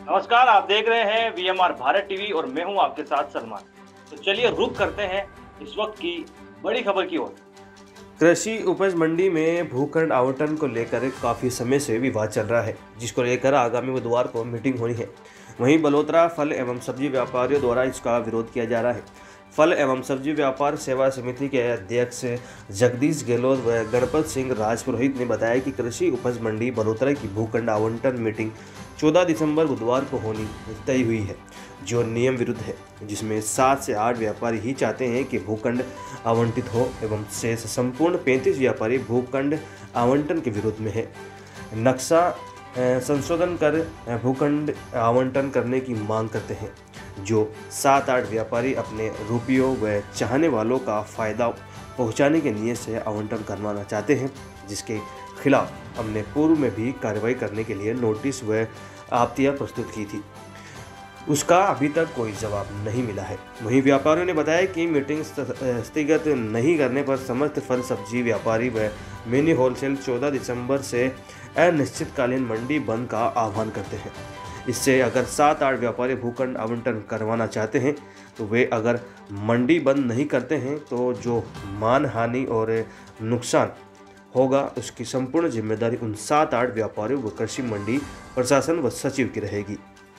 नमस्कार, आप देख रहे हैं वीएमआर भारत टीवी और मैं हूं आपके साथ सलमान। तो चलिए रुक करते हैं इस वक्त की बड़ी खबर की ओर। कृषि उपज मंडी में भूखंड आवंटन को लेकर काफ़ी समय से विवाद चल रहा है, जिसको लेकर आगामी बुधवार को मीटिंग होनी है। वहीं बलोत्रा फल एवं सब्जी व्यापारियों द्वारा इसका विरोध किया जा रहा है। फल एवं सब्जी व्यापार सेवा समिति के अध्यक्ष जगदीश गहलोत व गणपत सिंह राजपुरोहित ने बताया कि कृषि उपज मंडी बलोत्रा की भूखंड आवंटन मीटिंग 14 दिसंबर बुधवार को होनी तय हुई है, जो नियम विरुद्ध है, जिसमें 7 से 8 व्यापारी ही चाहते हैं कि भूखंड आवंटित हो एवं शेष संपूर्ण 35 व्यापारी भूखंड आवंटन के विरोध में है। नक्शा संशोधन कर भूखंड आवंटन करने की मांग करते हैं, जो 7-8 व्यापारी अपने रुपयों व चाहने वालों का फायदा पहुंचाने के नियत से आवंटन करवाना चाहते हैं, जिसके खिलाफ हमने पूर्व में भी कार्रवाई करने के लिए नोटिस व आपत्तियां प्रस्तुत की थी। उसका अभी तक कोई जवाब नहीं मिला है। वहीं व्यापारियों ने बताया कि मीटिंग स्थगित नहीं करने पर समस्त फल सब्जी व्यापारी व मिनी होलसेल 14 दिसंबर से अनिश्चितकालीन मंडी बंद का आह्वान करते हैं। इससे अगर 7-8 व्यापारी भूखंड आवंटन करवाना चाहते हैं तो वे अगर मंडी बंद नहीं करते हैं तो जो मान हानि और नुकसान होगा उसकी संपूर्ण जिम्मेदारी उन 7-8 व्यापारियों व कृषि मंडी प्रशासन व सचिव की रहेगी।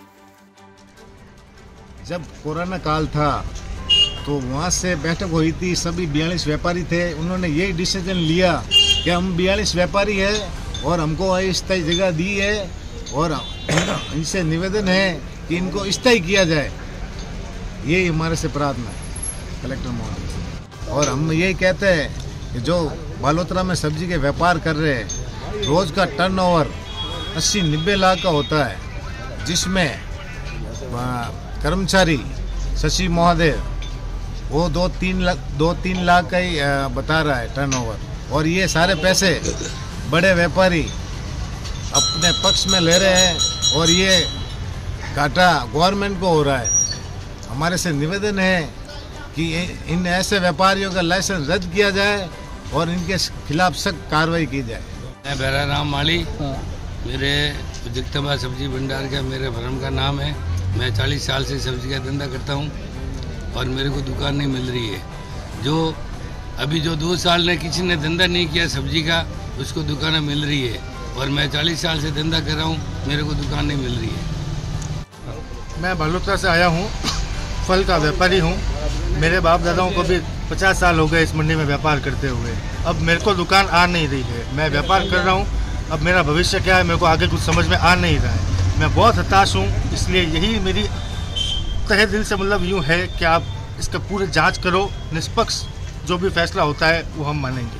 जब कोरोना काल था तो वहाँ से बैठक हुई थी, सभी 42 व्यापारी थे। उन्होंने यही डिसीजन लिया कि हम 42 व्यापारी है और हमको अस्थायी जगह दी है और इनसे निवेदन है कि इनको स्थायी किया जाए। यही हमारे से प्रार्थना है कलेक्टर महोदय से। और हम यही कहते हैं कि जो बालोतरा में सब्जी के व्यापार कर रहे हैं, रोज़ का टर्नओवर 80-90 लाख का होता है, जिसमें कर्मचारी शशि महोदय वो 2-3 लाख का ही बता रहा है टर्नओवर, और ये सारे पैसे बड़े व्यापारी अपने पक्ष में ले रहे हैं और ये घाटा गवर्नमेंट को हो रहा है। हमारे से निवेदन है कि इन ऐसे व्यापारियों का लाइसेंस रद्द किया जाए और इनके खिलाफ सख्त कार्रवाई की जाए। मैं बेरा राम माली, मेरे जगदम्बा सब्जी भंडार का मेरे फर्म का नाम है। मैं 40 साल से सब्जी का धंधा करता हूँ और मेरे को दुकान नहीं मिल रही है। जो अभी जो 2 साल ने किसी ने धंधा नहीं किया सब्जी का, उसको दुकानें मिल रही है, और मैं 40 साल से धंधा कर रहा हूँ, मेरे को दुकान नहीं मिल रही है। मैं बालोतरा से आया हूँ, फल का व्यापारी हूँ। मेरे बाप दादाओं को भी 50 साल हो गए इस मंडी में व्यापार करते हुए। अब मेरे को दुकान आ नहीं रही है। मैं व्यापार कर रहा हूँ, अब मेरा भविष्य क्या है मेरे को आगे कुछ समझ में आ नहीं रहा है। मैं बहुत हताश हूँ, इसलिए यही मेरी तहे दिल से मतलब यूँ है कि आप इसका पूरी जांच करो, निष्पक्ष जो भी फैसला होता है वो हम मानेंगे।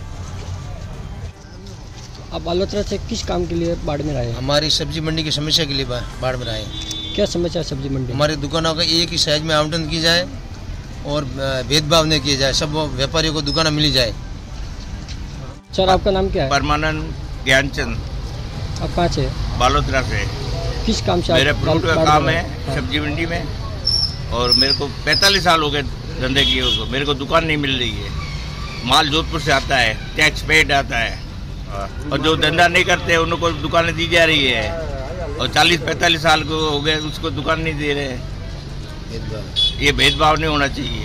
आप बालोतरा से किस काम के लिए बाड़मेर आए? हमारी सब्जी मंडी की समस्या के लिए बाड़मेर आए। क्या समस्या है सब्जी मंडी? हमारी दुकानों का एक ही साइज में आवंटन की जाए और भेदभाव नहीं किया जाए, सब व्यापारियों को दुकान मिली जाए। सर, आपका नाम क्या है? परमानंद ज्ञानचंद। आप कहाँ से? बालोतरा से। किस काम से? मेरे फ्रूट का काम है सब्जी मंडी में, और मेरे को 45 साल हो गए धंधे किए हुए। मेरे को दुकान नहीं मिल रही है। माल जोधपुर से आता है, टैक्स पेड आता है, और जो धंधा नहीं करते उनको दुकानें दी जा रही है, और 40-45 साल को हो गए उसको दुकान नहीं दे रहे। ये भेदभाव नहीं होना चाहिए,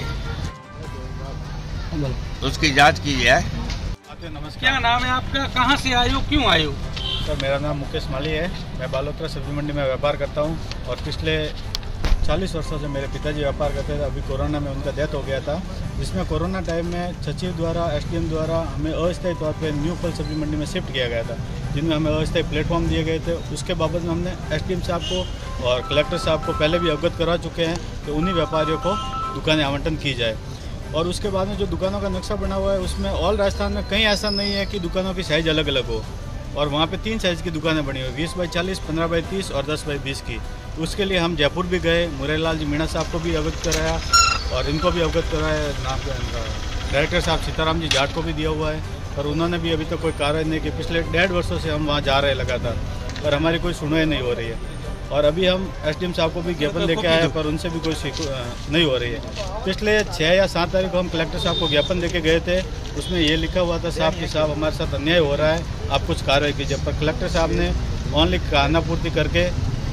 उसकी जांच की जाए। क्या नाम है आपका? कहाँ से आए हो, क्यों आए हो? सर, मेरा नाम मुकेश माली है। मैं बालोतरा सब्जी मंडी में व्यापार करता हूँ और पिछले 40 वर्षों से मेरे पिताजी व्यापार करते थे। अभी कोरोना में उनका डेथ हो गया था, जिसमें कोरोना टाइम में सचिव द्वारा एसडीएम द्वारा हमें अस्थायी तौर पे न्यू फल सब्जी मंडी में शिफ्ट किया गया था, जिनमें हमें अस्थायी प्लेटफॉर्म दिए गए थे। उसके बाबत में हमने एसडीएम साहब को और कलेक्टर साहब को पहले भी अवगत करा चुके हैं कि उन्हीं व्यापारियों को दुकानें आवंटन की जाए। और उसके बाद में जो दुकानों का नक्शा बना हुआ है उसमें ऑल राजस्थान में कहीं ऐसा नहीं है कि दुकानों की साइज़ अलग अलग हो, और वहाँ पे 3 साइज़ की दुकानें बनी हुई, 20x40, 15x30 और 10x20 की। उसके लिए हम जयपुर भी गए, मुरैलाल जी मीणा साहब को भी अवगत कराया और इनको भी अवगत कराया। डायरेक्टर साहब सीताराम जी जाट को भी दिया हुआ है, पर उन्होंने भी अभी तक कोई कार्रवाई नहीं की। पिछले 1.5 वर्षों से हम वहाँ जा रहे हैं लगातार, पर हमारी कोई सुनवाई नहीं हो रही है। और अभी हम एसडीएम साहब को भी ज्ञापन देके आए, पर उनसे भी कोई नहीं हो रही है। पिछले 6 या 7 तारीख को हम कलेक्टर साहब को ज्ञापन देके गए थे, उसमें ये लिखा हुआ था साहब कि साहब हमारे साथ अन्याय हो रहा है, आप कुछ कार्रवाई कीजिए। पर कलेक्टर साहब ने ओनली खानापूर्ति करके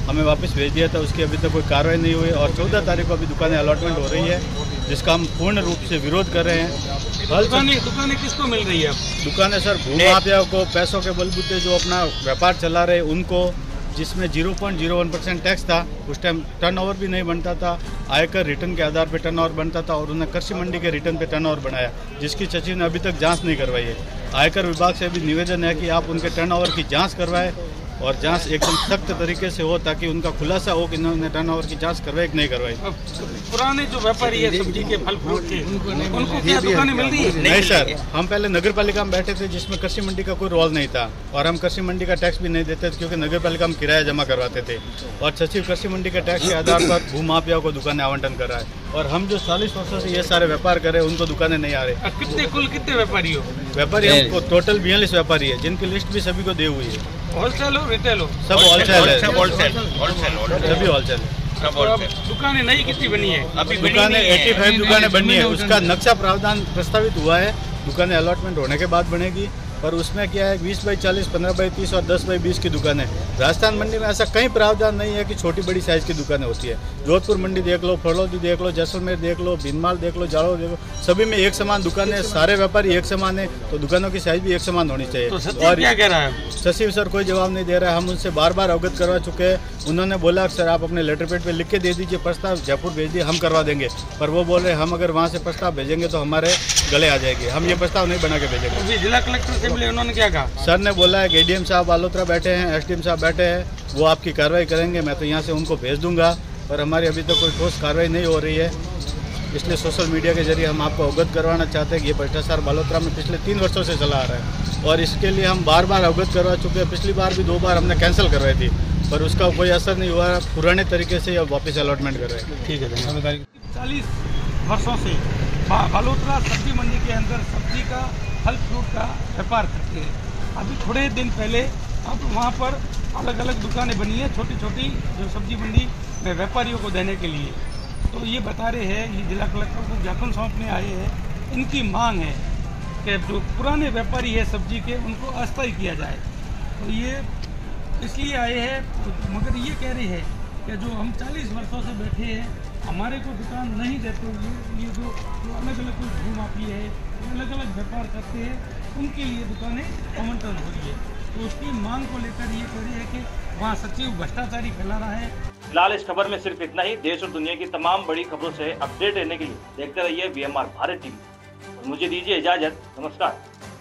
हमें वापस भेज दिया था, उसकी अभी तक कोई कार्रवाई नहीं हुई और 14 तारीख को अभी दुकानें अलॉटमेंट हो रही है, जिसका हम पूर्ण रूप से विरोध कर रहे हैं। दुकानें किसको मिल रही है? दुकानें सर भूमाफिया को, पैसों के बलबूते जो अपना व्यापार चला रहे उनको, जिसमें 0.01% टैक्स था। उस टाइम टर्नओवर भी नहीं बनता था, आयकर रिटर्न के आधार पर टर्नओवर बनता था और उन्होंने कृषि मंडी के रिटर्न पे टर्नओवर बनाया, जिसकी सचिव ने अभी तक जांच नहीं करवाई है। आयकर विभाग से भी निवेदन है कि आप उनके टर्नओवर की जांच करवाएं और जांच एकदम सख्त तरीके से हो, ताकि उनका खुलासा हो कि इन्होंने टर्नओवर की जांच करवाई कि नहीं करवाई। पुराने जो व्यापारी है सब्जी के, फल फ्रूट के, उनको क्या दुकानें मिल रही है? नहीं सर, हम पहले नगर पालिका में बैठे थे जिसमें कृषि मंडी का कोई रोल नहीं था और हम कृषि मंडी का टैक्स भी नहीं देते थे, क्योंकि नगर पालिका में किराया जमा करवाते थे और सचिव कृषि मंडी के टैक्स के आधार पर भूमाफिया को दुकानें आवंटन कर रहा है और हम जो 40 वर्षों से ये सारे व्यापार कर रहे हैं उनको दुकानें नहीं आ रहे। कितने व्यापारी हो? व्यापारी हमको टोटल 42 व्यापारी है, जिनकी लिस्ट भी सभी को दी हुई है। होलसेल हो, रिटेल हो? सब होलसेल है, सभी होलसेल है। दुकानें नई कितनी बनी है? अभी दुकानें 85 दुकानें बनी है, उसका नक्शा प्रावधान प्रस्तावित हुआ है, दुकानें अलॉटमेंट होने के बाद बनेगी। पर उसमें क्या है, 20/40, 15/30 और 10/20 की दुकानें। राजस्थान मंडी में ऐसा कहीं प्रावधान नहीं है कि छोटी बड़ी साइज़ की दुकानें होती है। जोधपुर मंडी देख लो, फड़ौदी देख लो, जैसलमेर देख लो, भीनमाल देख लो, जाड़ो देख लो, सभी में एक समान दुकानें, सारे व्यापारी एक समान है, तो दुकानों की साइज भी एक समान होनी चाहिए। तो और क्या कह रहा है सचिव सर? कोई जवाब नहीं दे रहा है। हम उनसे बार बार अवगत करवा चुके हैं। उन्होंने बोला सर आप अपने लेटर पैड पे लिख के दे दीजिए प्रस्ताव, जयपुर भेज दिए, हम करवा देंगे। पर वो बोल रहे हम अगर वहाँ से प्रस्ताव भेजेंगे तो हमारे गले आ जाएगी, हम ये प्रस्ताव नहीं बना के भेजेंगे। जिला कलेक्टर से मिले, उन्होंने क्या कहा? सर ने बोला है एडीएम साहब बालोतरा बैठे हैं, एसडीएम साहब बैठे हैं, वो आपकी कार्रवाई करेंगे, मैं तो यहाँ से उनको भेज दूंगा। पर हमारी अभी तक कोई ठोस कार्रवाई नहीं हो रही है, इसलिए सोशल मीडिया के जरिए हम आपको अवगत करवाना चाहते हैं कि ये भ्रष्टाचार बालोतरा में पिछले 3 वर्षों से चला आ रहा है और इसके लिए हम बार बार अवगत करवा चुके हैं। पिछली बार भी 2 बार हमने कैंसिल करवाई थी, पर उसका कोई असर नहीं हुआ। पुराने तरीके से अब वापस अलॉटमेंट कर रहे हैं। ठीक है। 40 वर्षों से बालोतरा सब्जी मंडी के अंदर सब्जी का, फल फ्रूट का व्यापार करते हैं। अभी थोड़े दिन पहले अब वहाँ पर अलग अलग दुकानें बनी है, छोटी छोटी, जो सब्जी मंडी में व्यापारियों को देने के लिए। तो ये बता रहे हैं, ये जिला कलेक्टर को ज्ञापन सौंपने आए हैं। इनकी मांग है कि जो पुराने व्यापारी है सब्जी के, उनको अस्थायी किया जाए। तो ये इसलिए आए हैं, मगर ये कह रहे हैं कि जो हम 40 वर्षों से बैठे हैं, हमारे को दुकान नहीं देते हुए, ये जो अलग अलग कोई भूमाफी है, अलग अलग व्यापार करते हैं, उनके लिए दुकानें आवंटन हो रही है। तो उसकी मांग को लेकर ये कह रही है कि वहाँ सचिव भ्रष्टाचारी फैला रहा है। फिलहाल इस खबर में सिर्फ इतना ही। देश और दुनिया की तमाम बड़ी खबरों से अपडेट रहने के लिए देखते रहिए VMR भारत टीवी। मुझे दीजिए इजाजत, नमस्कार।